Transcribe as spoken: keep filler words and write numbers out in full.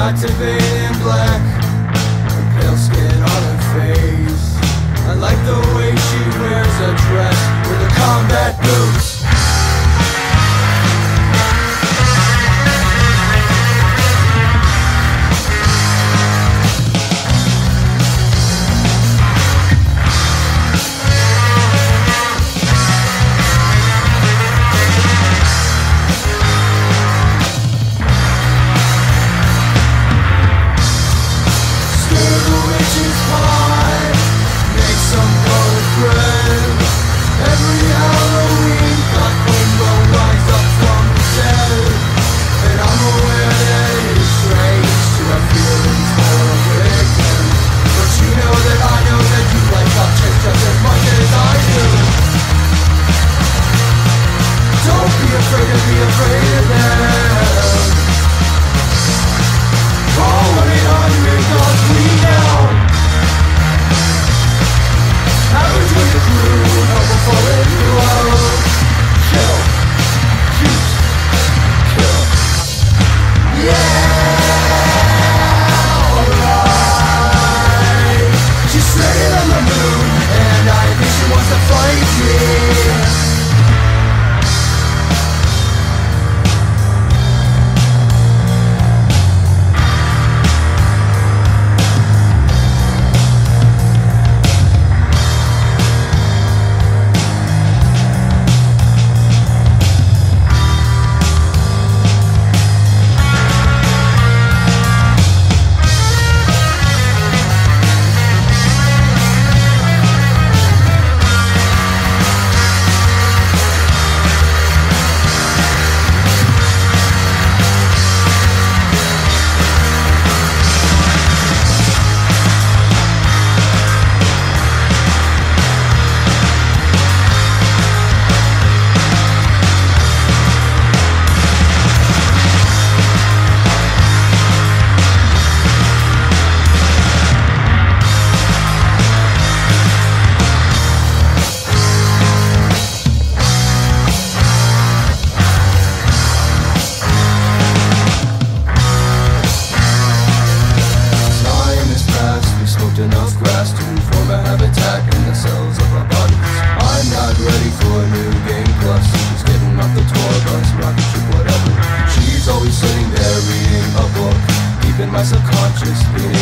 activate in black, her pale skin on her face. I like the way she wears a dress with her combat boots. Enough grass to form a habitat in the cells of our bodies. I'm not ready for a new game plus. She's getting off the tour bus, rocket ship, whatever. She's always sitting there reading a book, keeping my subconscious being